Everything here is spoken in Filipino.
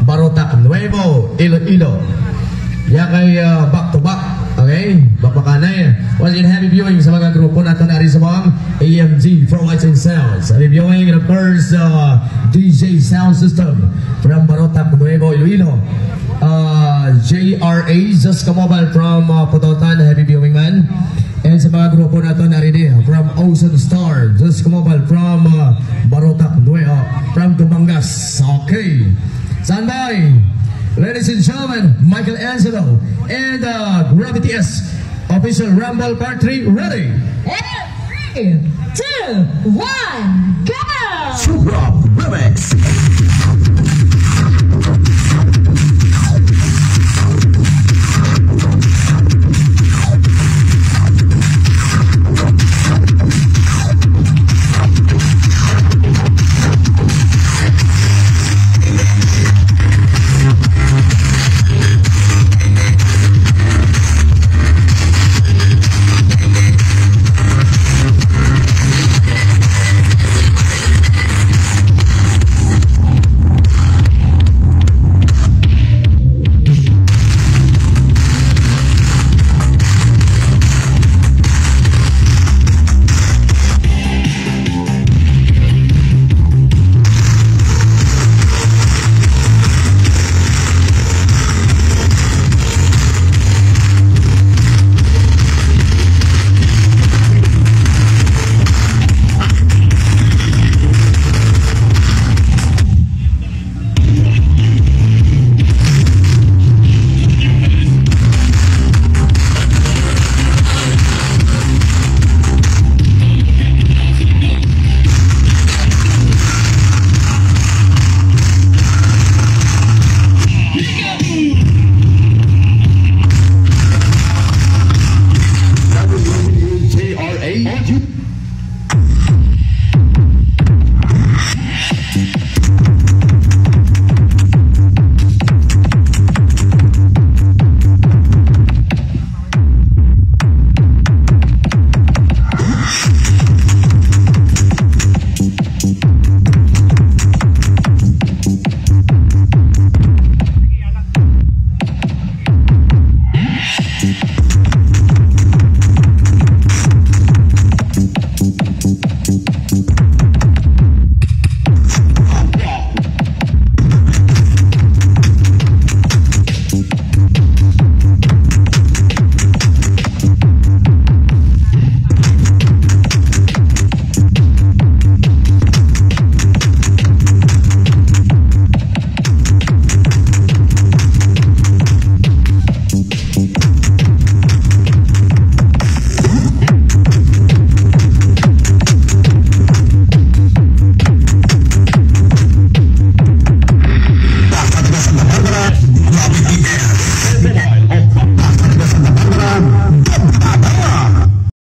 Barotac Nuevo, Iloilo. Yan kay back to back. Okay, bapakanay. Once again, happy viewing sa mga grupo natin na rin sa mga AMG for Lights and Sounds. Happy viewing, and of course, DJ Sound System from Barotac Nuevo, Iloilo. JRA, Just Mobile from Pototan, happy viewing man. And sa mga grupo natin na rin from Ocean Star, Just Mobile from Barotac Nuevo, from Dumangas. Okay, standby. Ladies and gentlemen, Michael Angelo and Gravity S official Rumble Part 3 ready. And 3, 2, 1, go! Super Remix.